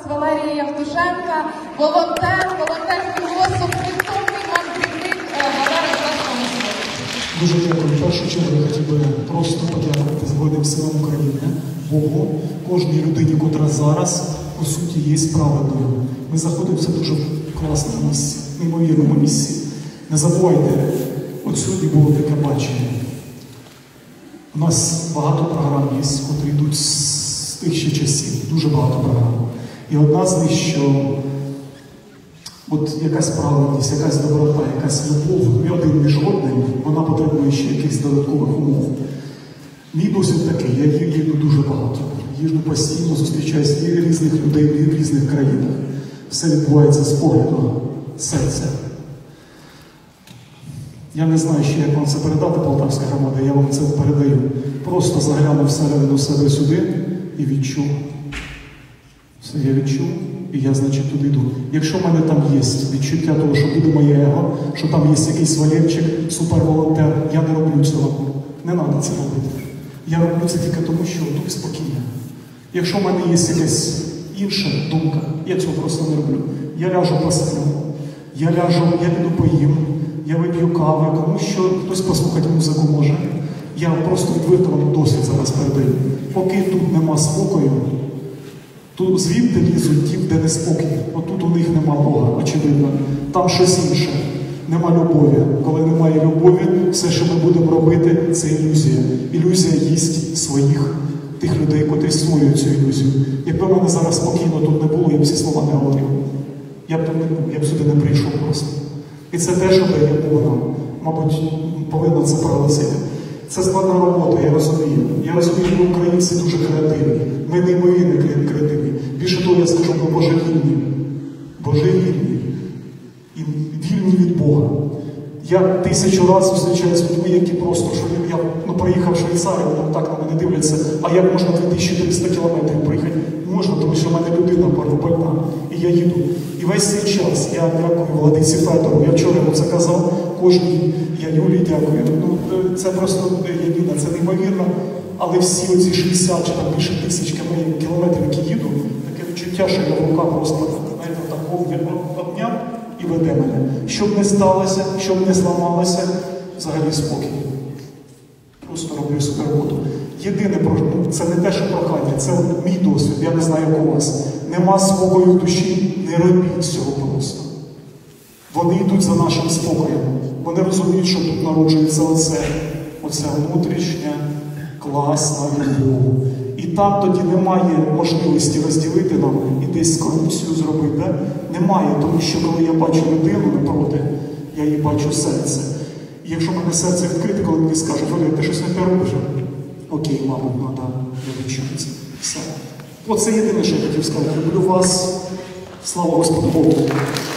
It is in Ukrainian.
Валерія Євтушенка, волонтерський голосом, підтомний мандрівник Валерія Євтушенка. Дуже дякую. В першу чергу я хотів би просто подякувати Збройним силам України, Богу, кожній людині, котра зараз, по суті, є праведною. Ми знаходимося в дуже класному місці, неймовірному місці. Не забувайте, от сьогодні було таке бачення. У нас багато програм є, котрі йдуть з тих ще часів, дуже багато програм. І одна з них, що от якась праведність, якась доброта, якась любов, один між одним, вона потребує ще якихось додаткових умов. Мій досвід такий, я їду дуже багато. Їжджу постійно, зустрічаюся і різних людей, і в різних країнах. Все відбувається з погляду серця. Я не знаю ще, як вам це передати, Полтавська громада, я вам це передаю. Просто заглянув всередину себе сюди і відчув. Все, я відчув, і я, значить, туди йду. Якщо в мене там є відчуття того, що буде моє его, що там є якийсь Валерчик, суперволонтер, я не роблю цього. Не треба це робити. Я роблю це тільки тому, що тут спокійно. Якщо в мене є якась інша думка, я цього просто не роблю. Я ляжу посплю, я піду поїм, я вип'ю кави, тому що хтось послухати музику може. Я просто відверто вам досвід зараз передаю. Поки тут нема спокою, тут звідти лізуть ті, де не спокій. Отут у них нема Бога, очевидно. Там щось інше. Нема любові. Коли немає любові, все, що ми будемо робити, це ілюзія. Ілюзія їсть своїх, тих людей, котрі створюють цю ілюзію. Якби в мене зараз спокійно тут не було, я б ці слова не говорив. Я б тут не був, я б сюди не прийшов просто. І це те, що дає Бог нам. Мабуть, повинно це проголосити. Це складна робота, я розумію. Я розумію, що українці дуже креативні. Ми неймовірно креативні. Більше того, я скажу, ми божевільні. Божевільні. І вільні від Бога. Я 1000 разів зустрічаюся з людьми, які просто, що я проїхав в Швейцарію, вони так на мене дивляться, а як можна 2300 кілометрів проїхати? Можна, тому що в мене людина больна, і я їду. І весь цей час я дякую Владиці Федорову, я вчора йому це казав, кожній, я Юлії дякую. Це просто, Яніна, це неймовірно, але всі оці 60 чи там більше 1000 кілометрів, які їду, таке відчуття, що я в руках просто, знаєте, так обняв і веде мене. Щоб не сталося, щоб не зламалося, взагалі спокій. Просто роблю свою роботу. Єдине, це не те, що прохання, це мій досвід, я не знаю, як у вас. Нема спокою в душі, не робіть цього просто. Вони йдуть за нашим спокоєм. Вони розуміють, що тут народжується оця внутрішня, класна любов. І там тоді немає можливості розділити нам і десь корупцію зробити. Да? Немає, тому що коли я бачу людину напроти, я її бачу серце. І якщо в мене серце відкрите, коли мені скажуть, Валерій, ти щось не те робиш? Окей, мабуть, треба, я відчую це. Все. Оце єдине, що я хотів сказати. Люблю вас. Слава Господу Богу.